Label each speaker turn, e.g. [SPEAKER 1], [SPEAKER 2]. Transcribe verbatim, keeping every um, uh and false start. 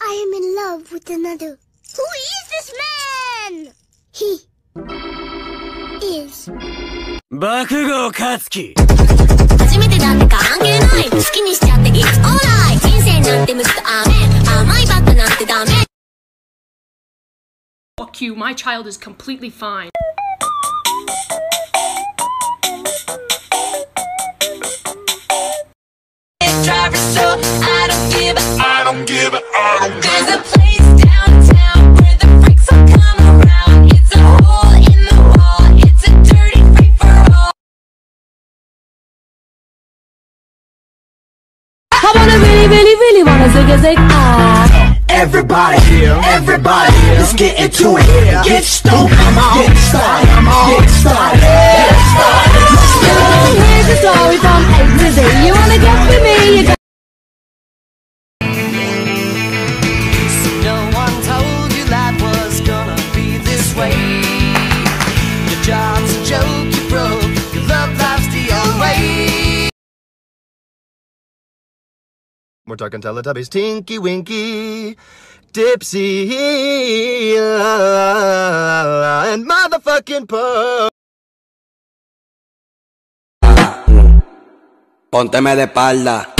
[SPEAKER 1] I am in love with another. Who is this man? He is
[SPEAKER 2] bakugo Katsuki.
[SPEAKER 3] 初めてだって関係ない好きにしちゃって It's alright 人生なんてむずく甘甘いバカなんてダメ
[SPEAKER 4] Fuck you, my child is completely fine.
[SPEAKER 3] Driver, so I don't give a
[SPEAKER 5] I don't give it, I don't give
[SPEAKER 3] There's a place downtown where the freaks all come around. It's a hole in the wall, it's a dirty free for all.
[SPEAKER 6] I wanna really, really, really wanna zig a zig ah.
[SPEAKER 7] Everybody, everybody, let's get into it. Get stoned, get started, get started, get started. Let's go.
[SPEAKER 6] Here's the story from A to Z. You wanna get with me? You got
[SPEAKER 2] No one told you life was gonna be this way. Your job's a joke, you broke. Your love life's the old way.
[SPEAKER 7] We're talking Teletubbies, Tinky Winky, Dipsy, and motherfucking Po.
[SPEAKER 8] Pónteme de espalda.